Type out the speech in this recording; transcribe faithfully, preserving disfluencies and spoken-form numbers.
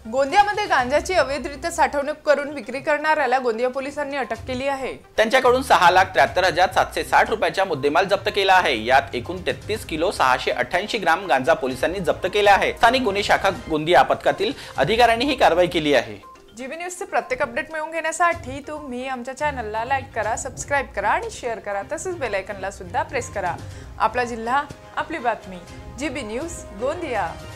गोंदियामध्ये गांजाची अवैधरित्या साठवणूक करून विक्री करणाऱ्याला गोंदिया पोलिसांनी अटक केली आहे। त्यांच्याकडून सहा लाख त्र्याहत्तर हजार सातशे साठ रुपयाचा मुद्देमाल जप्त केला आहे। यात एकूण तेहतीस किलो सहाशे अठ्ठ्याऐंशी ग्राम गांजा पोलिसांनी जप्त केला आहे। स्थानिक गुन्हे शाखा गोंदिया पथकातील अधिकाऱ्यांनी ही कारवाई केली आहे। जीबी न्यूजचे प्रत्येक अपडेट मिळवून घेण्यासाठी तुम्ही आमच्या चॅनलला लाईक करा, सबस्क्राइब करा आणि शेअर करा। तसेच बेल आयकॉनला सुद्धा प्रेस करा। आपला जिल्हा, आपली बातमी। GB news Gondia.